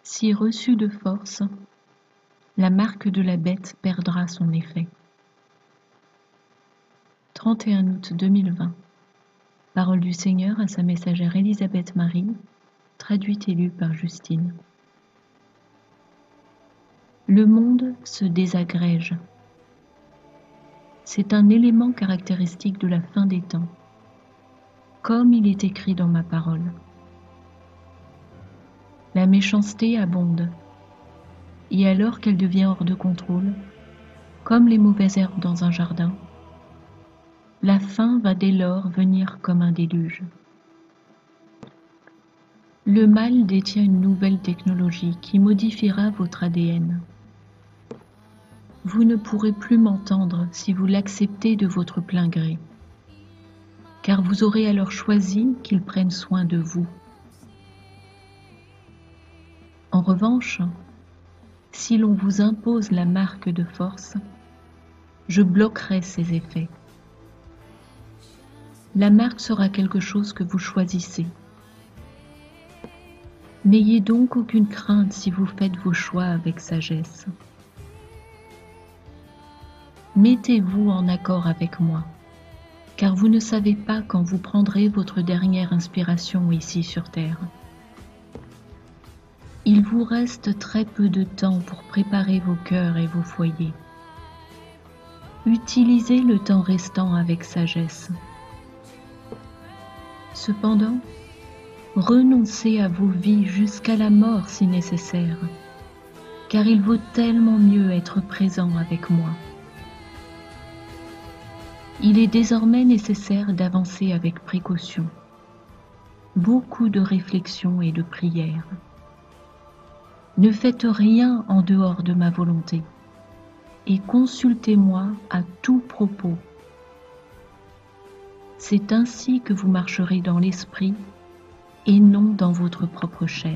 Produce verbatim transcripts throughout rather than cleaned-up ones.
Si reçu de force, la marque de la bête perdra son effet. trente et un août deux mille vingt. Parole du Seigneur à sa messagère Élisabeth Marie, traduite et lue par Justine. Le monde se désagrège. C'est un élément caractéristique de la fin des temps, comme il est écrit dans ma parole. La méchanceté abonde, et alors qu'elle devient hors de contrôle, comme les mauvaises herbes dans un jardin, la fin va dès lors venir comme un déluge. Le mal détient une nouvelle technologie qui modifiera votre A D N. Vous ne pourrez plus m'entendre si vous l'acceptez de votre plein gré, car vous aurez alors choisi qu'il prenne soin de vous. En revanche, si l'on vous impose la marque de force, je bloquerai ses effets. La marque sera quelque chose que vous choisissez. N'ayez donc aucune crainte si vous faites vos choix avec sagesse. Mettez-vous en accord avec moi, car vous ne savez pas quand vous prendrez votre dernière inspiration ici sur terre. Il vous reste très peu de temps pour préparer vos cœurs et vos foyers. Utilisez le temps restant avec sagesse. Cependant, renoncez à vos vies jusqu'à la mort si nécessaire, car il vaut tellement mieux être présent avec moi. Il est désormais nécessaire d'avancer avec précaution, beaucoup de réflexion et de prière. Ne faites rien en dehors de ma volonté et consultez-moi à tout propos. C'est ainsi que vous marcherez dans l'esprit et non dans votre propre chair.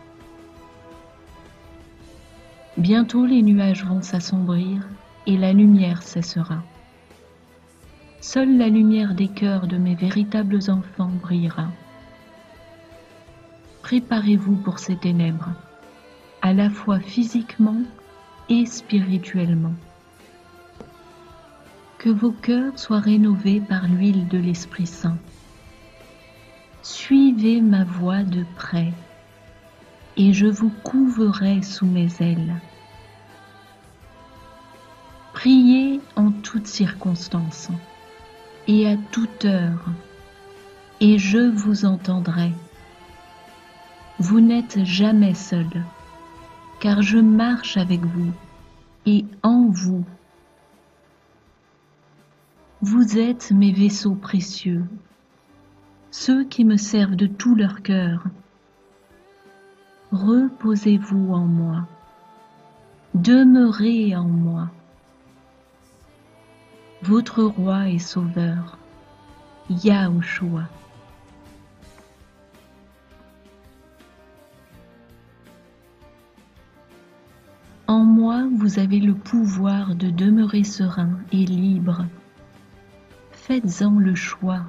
Bientôt les nuages vont s'assombrir et la lumière cessera. Seule la lumière des cœurs de mes véritables enfants brillera. Préparez-vous pour ces ténèbres, à la fois physiquement et spirituellement. Que vos cœurs soient rénovés par l'huile de l'Esprit Saint. Suivez ma voie de près, et je vous couverai sous mes ailes. Priez en toutes circonstances, et à toute heure, et je vous entendrai. Vous n'êtes jamais seul, car je marche avec vous et en vous. Vous êtes mes vaisseaux précieux, ceux qui me servent de tout leur cœur. Reposez-vous en moi, demeurez en moi. Votre roi et sauveur, Yahushua. En moi, vous avez le pouvoir de demeurer serein et libre. Faites-en le choix.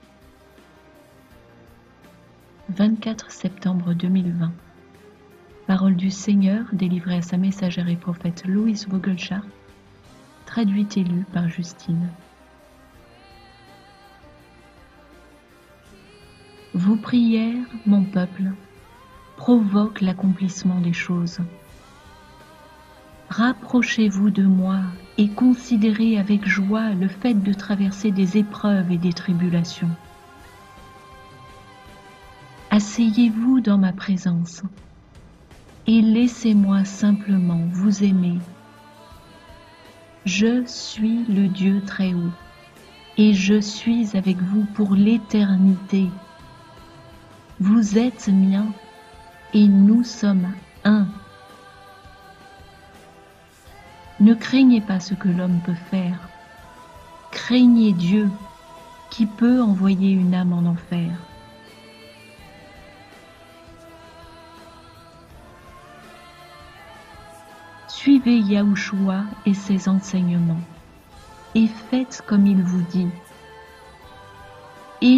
vingt-quatre septembre deux mille vingt. Parole du Seigneur délivrée à sa messagère et prophète Louise Vogelchardt, traduite et lue par Justine. Vos prières, mon peuple, provoquent l'accomplissement des choses. Rapprochez-vous de moi et considérez avec joie le fait de traverser des épreuves et des tribulations. Asseyez-vous dans ma présence et laissez-moi simplement vous aimer. Je suis le Dieu très haut et je suis avec vous pour l'éternité. Vous êtes mien et nous sommes un. Ne craignez pas ce que l'homme peut faire. Craignez Dieu qui peut envoyer une âme en enfer. Suivez Yahushua et ses enseignements et faites comme il vous dit.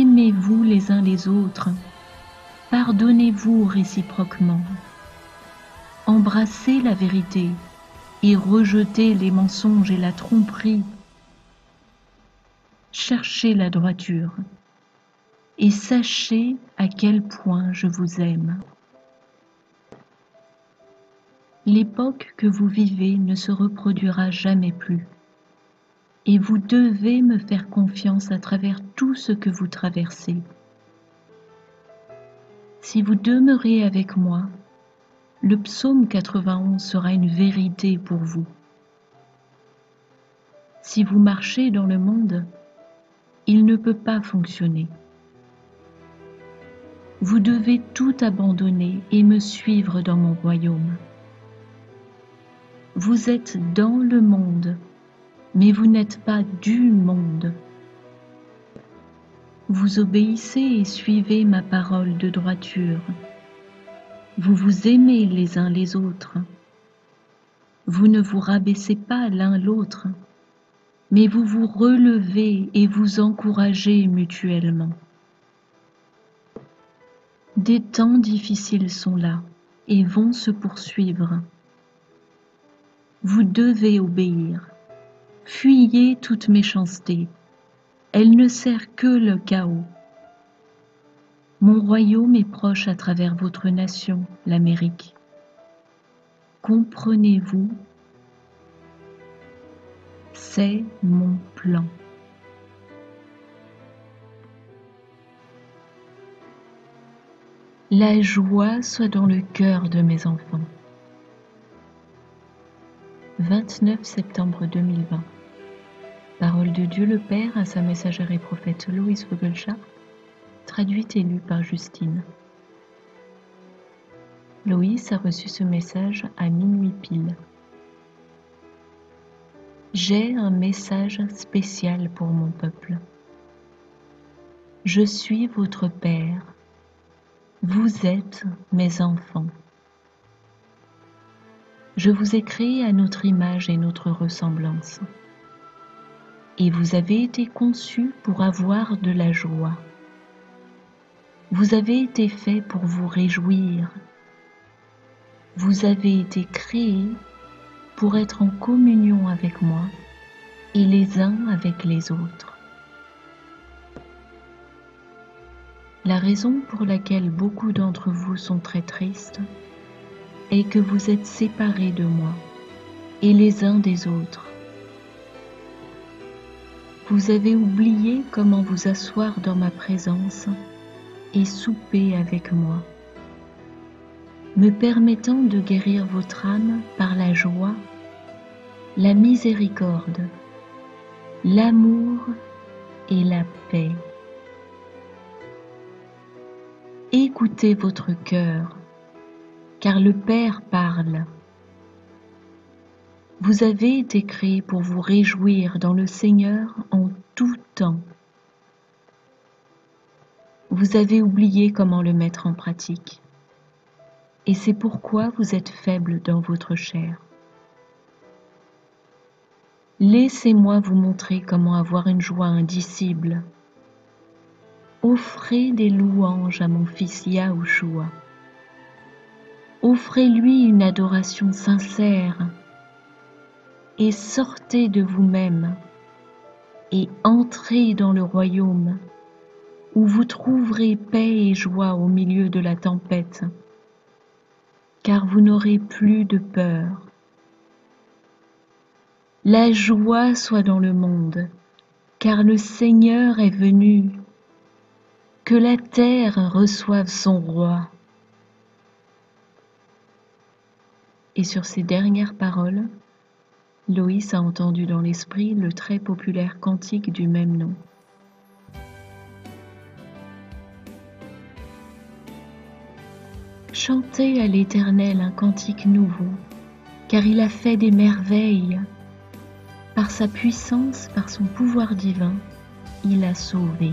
Aimez-vous les uns les autres, pardonnez-vous réciproquement. Embrassez la vérité et rejetez les mensonges et la tromperie. Cherchez la droiture et sachez à quel point je vous aime. L'époque que vous vivez ne se reproduira jamais plus, et vous devez me faire confiance à travers tout ce que vous traversez. Si vous demeurez avec moi, le psaume quatre-vingt-onze sera une vérité pour vous. Si vous marchez dans le monde, il ne peut pas fonctionner. Vous devez tout abandonner et me suivre dans mon royaume. Vous êtes dans le monde, mais vous n'êtes pas du monde. Vous obéissez et suivez ma parole de droiture. Vous vous aimez les uns les autres. Vous ne vous rabaissez pas l'un l'autre, mais vous vous relevez et vous encouragez mutuellement. Des temps difficiles sont là et vont se poursuivre. Vous devez obéir. Fuyez toute méchanceté. Elle ne sert que le chaos. Mon royaume est proche à travers votre nation, l'Amérique. Comprenez-vous? C'est mon plan. La joie soit dans le cœur de mes enfants. vingt-neuf septembre deux mille vingt. Parole de Dieu le Père à sa messagère et prophète Loïs Vogelchat, traduite et lue par Justine. Loïs a reçu ce message à minuit pile. J'ai un message spécial pour mon peuple. Je suis votre Père. Vous êtes mes enfants. Je vous ai créés à notre image et notre ressemblance. Et vous avez été conçus pour avoir de la joie. Vous avez été faits pour vous réjouir. Vous avez été créés pour être en communion avec moi et les uns avec les autres. La raison pour laquelle beaucoup d'entre vous sont très tristes est que vous êtes séparés de moi et les uns des autres. Vous avez oublié comment vous asseoir dans ma présence et souper avec moi, me permettant de guérir votre âme par la joie, la miséricorde, l'amour et la paix. Écoutez votre cœur, car le Père parle. Vous avez été créés pour vous réjouir dans le Seigneur en tout temps. Vous avez oublié comment le mettre en pratique, et c'est pourquoi vous êtes faibles dans votre chair. Laissez-moi vous montrer comment avoir une joie indicible. Offrez des louanges à mon fils Yahushua. Offrez-lui une adoration sincère et sortez de vous-même et entrez dans le royaume où vous trouverez paix et joie au milieu de la tempête, car vous n'aurez plus de peur. La joie soit dans le monde, car le Seigneur est venu. Que la terre reçoive son roi. Et sur ces dernières paroles, Loïs a entendu dans l'esprit le très populaire cantique du même nom. Chantez à l'Éternel un cantique nouveau, car il a fait des merveilles. Par sa puissance, par son pouvoir divin, il a sauvé.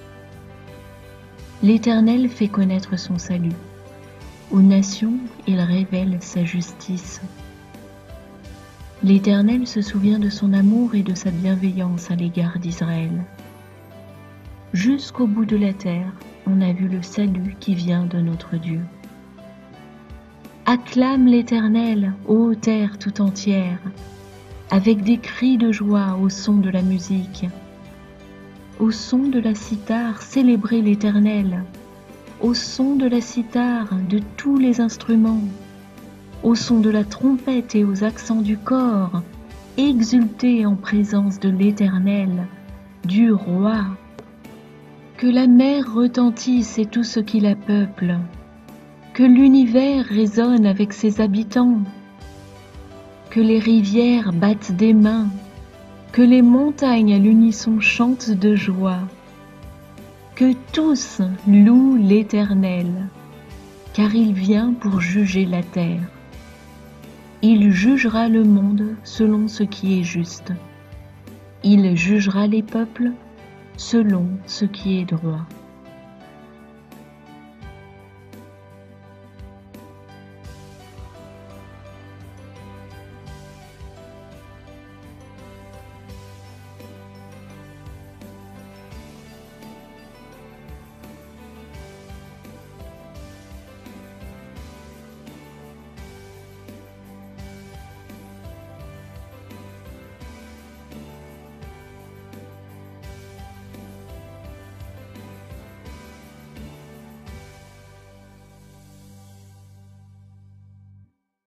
L'Éternel fait connaître son salut. Aux nations, il révèle sa justice. L'Éternel se souvient de son amour et de sa bienveillance à l'égard d'Israël. Jusqu'au bout de la terre, on a vu le salut qui vient de notre Dieu. Acclame l'Éternel, ô terre tout entière, avec des cris de joie au son de la musique. Au son de la cithare, célébrez l'Éternel. Au son de la cithare, de tous les instruments. Au son de la trompette et aux accents du cor, exultez en présence de l'Éternel, du Roi. Que la mer retentisse et tout ce qui la peuple. Que l'univers résonne avec ses habitants. Que les rivières battent des mains. Que les montagnes à l'unisson chantent de joie. Que tous louent l'Éternel, car il vient pour juger la terre. Il jugera le monde selon ce qui est juste. Il jugera les peuples selon ce qui est droit.